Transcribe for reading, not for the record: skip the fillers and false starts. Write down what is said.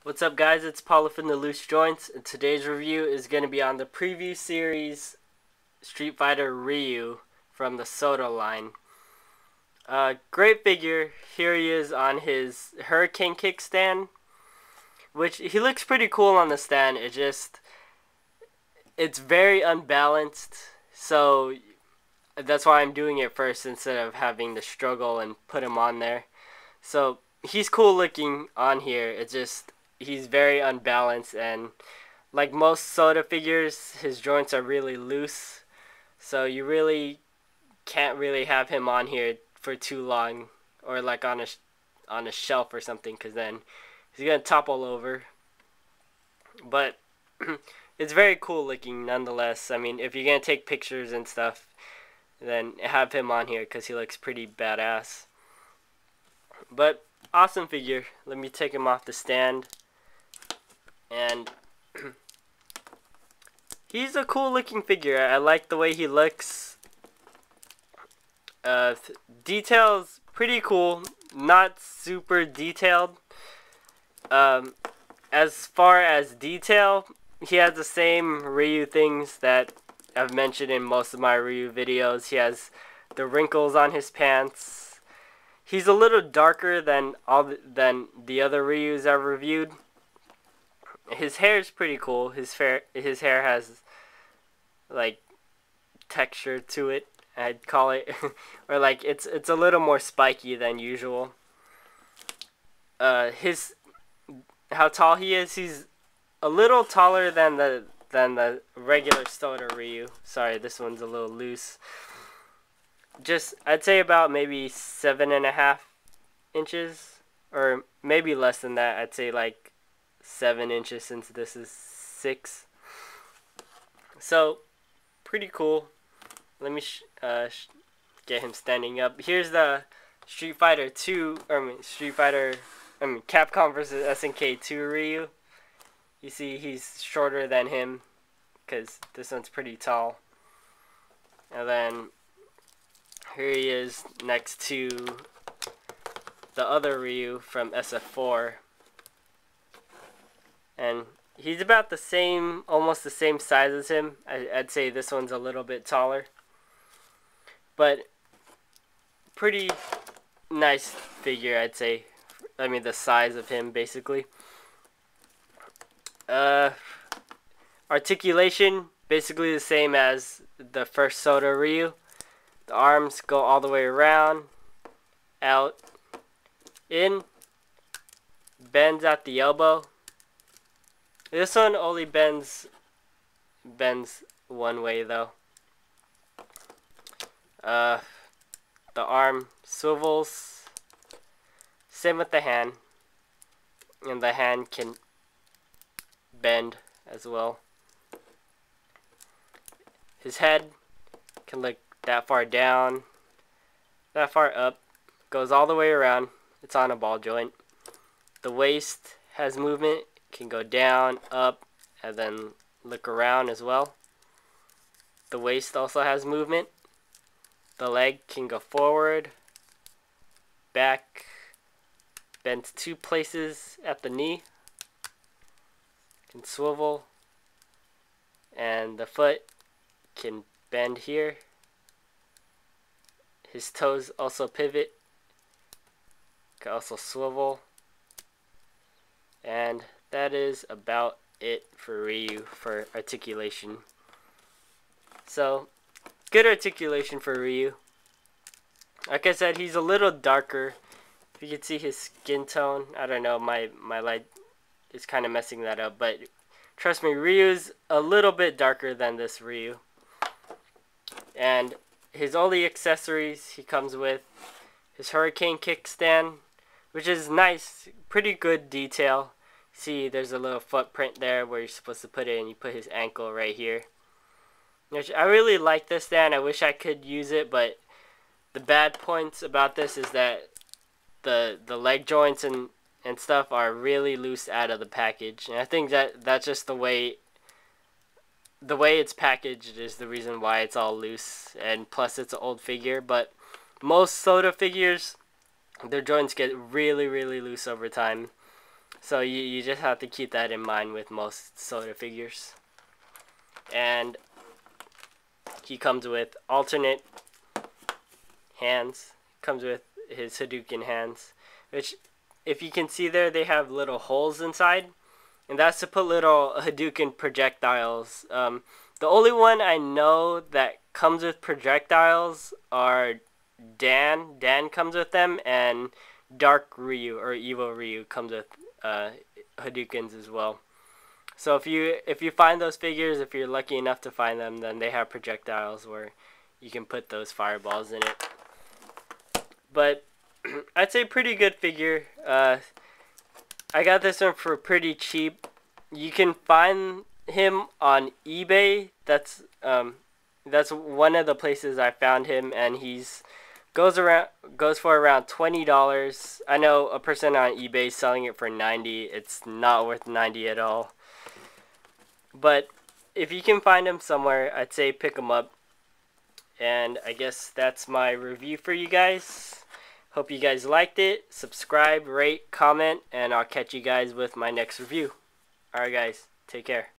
What's up, guys? It's Paulo from the Loose Joints, and today's review is going to be on the preview series Street Fighter Ryu from the Soda line. Great figure. Here he is on his Hurricane kickstand, which he looks pretty cool on the stand. It's very unbalanced, so that's why I'm doing it first instead of having to struggle and put him on there. So he's cool looking on here. He's very unbalanced, and like most Soda figures, his joints are really loose, so you really can't really have him on here for too long, or like on a shelf or something, because then he's gonna topple over. But it's very cool looking nonetheless. I mean, if you're gonna take pictures and stuff, then have him on here because he looks pretty badass. But awesome figure. Let me take him off the stand. And he's a cool looking figure. I like the way he looks. Details pretty cool. Not super detailed. As far as detail, he has the same Ryu things that I've mentioned in most of my Ryu videos. He has the wrinkles on his pants. He's a little darker than the other Ryus I've reviewed. His hair is pretty cool. His hair has like texture to it, I'd call it, or like it's a little more spiky than usual. How tall he is? He's a little taller than the regular Soda Ryu. Sorry, this one's a little loose. I'd say about maybe 7.5 inches, or maybe less than that. I'd say like 7 inches since this is 6. So pretty cool. Let me get him standing up. Here's the Capcom vs SNK 2 Ryu. You see he's shorter than him because this one's pretty tall. And then here he is next to the other Ryu from SF4. And he's about the same, almost the same size as him. I'd say this one's a little bit taller. But pretty nice figure, I'd say. I mean, the size of him, basically. Articulation, basically the same as the first Soda Ryu. The arms go all the way around, out, in, bends at the elbow. This one only bends one way though. The arm swivels. Same with the hand. And the hand can bend as well. His head can look that far down, that far up, goes all the way around. It's on a ball joint. The waist has movement. Can go down, up, and then look around as well. The waist also has movement. The leg can go forward, back, bends 2 places at the knee, can swivel, and the foot can bend here. His toes also pivot, can also swivel, and that is about it for Ryu for articulation. So, good articulation for Ryu. Like I said, he's a little darker. If you can see his skin tone, I don't know, my light is kind of messing that up, but trust me, Ryu's a little bit darker than this Ryu. And his only accessories he comes with, his Hurricane kickstand, which is nice, pretty good detail. See, there's a little footprint there where you're supposed to put it, and you put his ankle right here. Which I really like this stand. I wish I could use it, but the bad points about this is that the leg joints and stuff are really loose out of the package. And I think that's just the way it's packaged is the reason why it's all loose. And plus it's an old figure, but most Soda figures, their joints get really, really loose over time. So you just have to keep that in mind with most Soda figures. And he comes with alternate hands. Comes with his Hadouken hands, which, if you can see there, they have little holes inside, and that's to put little Hadouken projectiles. The only one I know that comes with projectiles are Dan. Dan comes with them, and Dark Ryu or Evil Ryu comes with Hadoukens as well. So if you find those figures, if you're lucky enough to find them, then they have projectiles where you can put those fireballs in it. But I'd say pretty good figure. I got this one for pretty cheap. You can find him on eBay. That's one of the places I found him, and goes for around $20. I know a person on eBay selling it for $90. It's not worth $90 at all. But if you can find him somewhere, I'd say pick him up. And I guess that's my review for you guys. Hope you guys liked it. Subscribe, rate, comment, and I'll catch you guys with my next review. Alright guys, take care.